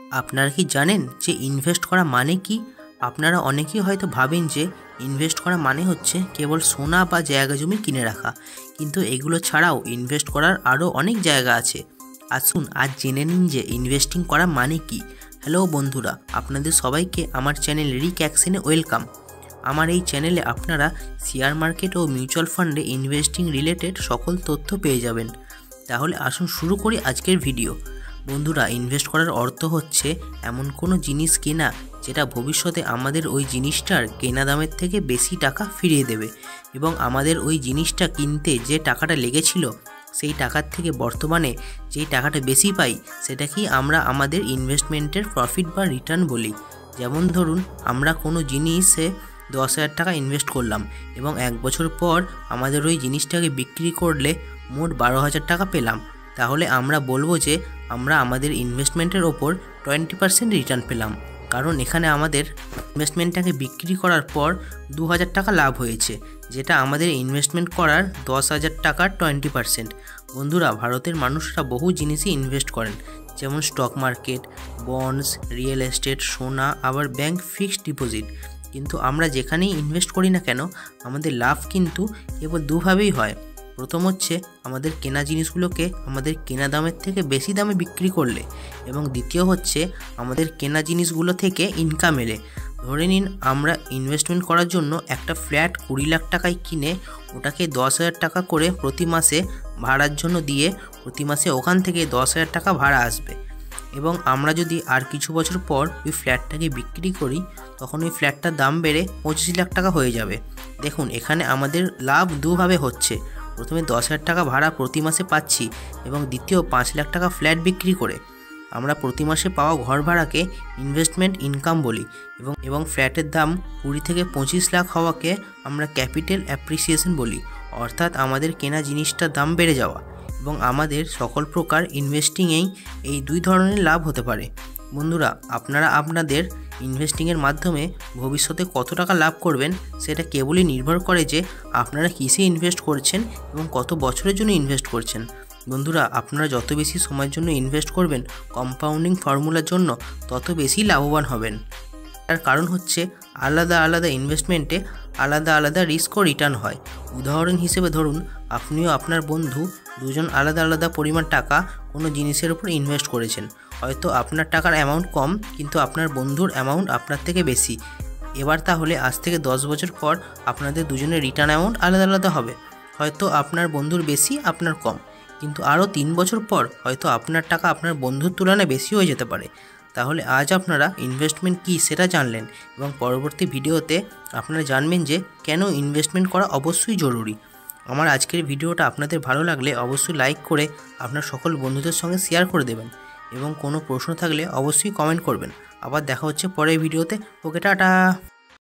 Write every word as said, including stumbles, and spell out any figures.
আপনারা কি জানেন যে ইনভেস্ট করা মানে কি? আপনারা অনেকেই হয়তো ভাবেন যে ইনভেস্ট করা মানে হচ্ছে কেবল সোনা বা জায়গা জমি কিনে রাখা, কিন্তু এগুলো ছাড়াও ইনভেস্ট করার আরও অনেক জায়গা আছে। আসুন আজ জেনে নিন যে ইনভেস্টিং করা মানে কি। হ্যালো বন্ধুরা, আপনাদের সবাইকে আমার চ্যানেল রিক অ্যাকশনে ওয়েলকাম। আমার এই চ্যানেলে আপনারা শেয়ার মার্কেট ও মিউচুয়াল ফান্ডে ইনভেস্টিং রিলেটেড সকল তথ্য পেয়ে যাবেন। তাহলে আসুন শুরু করি আজকের ভিডিও। বন্ধুরা, ইনভেস্ট করার অর্থ হচ্ছে এমন কোনো জিনিস কেনা যেটা ভবিষ্যতে আমাদের ওই জিনিসটার কেনা দামের থেকে বেশি টাকা ফিরিয়ে দেবে, এবং আমাদের ওই জিনিসটা কিনতে যে টাকাটা লেগেছিল সেই টাকার থেকে বর্তমানে যেই টাকাটা বেশি পাই সেটাকেই আমরা আমাদের ইনভেস্টমেন্টের প্রফিট বা রিটার্ন বলি। যেমন ধরুন, আমরা কোনো জিনিসে দশ হাজার টাকা ইনভেস্ট করলাম এবং এক বছর পর আমাদের ওই জিনিসটাকে বিক্রি করলে মোট বারো হাজার টাকা পেলাম, তাহলে আমরা বলবো যে আমরা আমাদের ইনভেস্টমেন্টের ওপর টোয়েন্টি পার্সেন্ট রিটার্ন পেলাম, কারণ এখানে আমাদের ইনভেস্টমেন্টটাকে বিক্রি করার পর দু হাজার টাকা লাভ হয়েছে, যেটা আমাদের ইনভেস্টমেন্ট করার দশ হাজার টাকার টোয়েন্টি পার্সেন্ট। বন্ধুরা, ভারতের মানুষরা বহু জিনিসই ইনভেস্ট করেন, যেমন stock market, bonds, real estate, সোনা, আবার ব্যাংক ফিক্সড ডিপোজিট। কিন্তু আমরা যেখানেই ইনভেস্ট করি না কেন আমাদের লাভ কিন্তু কেবল দুভাবেই হয়। প্রথম হচ্ছে আমাদের কেনা জিনিসগুলোকে আমাদের কেনা দামের থেকে বেশি দামে বিক্রি করলে, এবং দ্বিতীয় হচ্ছে আমাদের কেনা জিনিসগুলো থেকে ইনকাম এলে। ধরে নিন, আমরা ইনভেস্টমেন্ট করার জন্য একটা ফ্ল্যাট কুড়ি লাখ টাকায় কিনে ওটাকে দশ হাজার টাকা করে প্রতি মাসে ভাড়ার জন্য দিয়ে প্রতি মাসে ওখান থেকে দশ হাজার টাকা ভাড়া আসবে, এবং আমরা যদি আর কিছু বছর পর ওই ফ্ল্যাটটাকে বিক্রি করি তখন ওই ফ্ল্যাটটার দাম বেড়ে পঁচিশ লাখ টাকা হয়ে যাবে। দেখুন, এখানে আমাদের লাভ দুভাবে হচ্ছে। প্রথমে দশ হাজার টাকা ভাড়া প্রতি মাসে পাচ্ছি, এবং দ্বিতীয় পাঁচ লাখ টাকা ফ্ল্যাট বিক্রি করে আমরা প্রতি মাসে পাওয়া ঘর ভাড়াকে ইনভেস্টমেন্ট ইনকাম বলি, এবং এবং ফ্ল্যাটের দাম কুড়ি থেকে পঁচিশ লাখ হওয়াকে আমরা ক্যাপিটাল অ্যাপ্রিসিয়েশন বলি, অর্থাৎ আমাদের কেনা জিনিসটার দাম বেড়ে যাওয়া। এবং আমাদের সকল প্রকার ইনভেস্টিংয়েই এই দুই ধরনের লাভ হতে পারে। বন্ধুরা, আপনারা আপনাদের ইনভেস্টিংয়ের মাধ্যমে ভবিষ্যতে কত টাকা লাভ করবেন সেটা কেবলই নির্ভর করে যে আপনারা কিসে ইনভেস্ট করছেন এবং কত বছরের জন্য ইনভেস্ট করছেন। বন্ধুরা, আপনারা যত বেশি সময়ের জন্য ইনভেস্ট করবেন কম্পাউন্ডিং ফর্মুলার জন্য তত বেশি লাভবান হবেন। তার কারণ হচ্ছে আলাদা আলাদা ইনভেস্টমেন্টে আলাদা আলাদা রিস্ক ও রিটার্ন হয়। উদাহরণ হিসেবে ধরুন, আপনিও আপনার বন্ধু দুজন আলাদা আলাদা পরিমাণ টাকা কোনো জিনিসের উপর ইনভেস্ট করেছেন। হয়তো আপনার টাকার অ্যামাউন্ট কম, কিন্তু আপনার বন্ধুর অ্যামাউন্ট আপনার থেকে বেশি। এবার তাহলে আজ থেকে দশ বছর পর আপনাদের দুজনের রিটার্ন অ্যামাউন্ট আলাদা আলাদা হবে। হয়তো আপনার বন্ধুর বেশি, আপনার কম, কিন্তু আরও তিন বছর পর হয়তো আপনার টাকা আপনার বন্ধুর তুলনায় বেশি হয়ে যেতে পারে। তাহলে আজ আপনারা ইনভেস্টমেন্ট কী সেটা জানলেন, এবং পরবর্তী ভিডিওতে আপনারা জানবেন যে কেন ইনভেস্টমেন্ট করা অবশ্যই জরুরি। আমার আজকের ভিডিওটা আপনাদের ভালো লাগলে অবশ্যই লাইক করে আপনার সকল বন্ধুদের সঙ্গে শেয়ার করে দেবেন, এবং কোনো প্রশ্ন থাকলে অবশ্যই কমেন্ট করবেন। আবার দেখা হচ্ছে পরের ভিডিওতে। Okay, tata.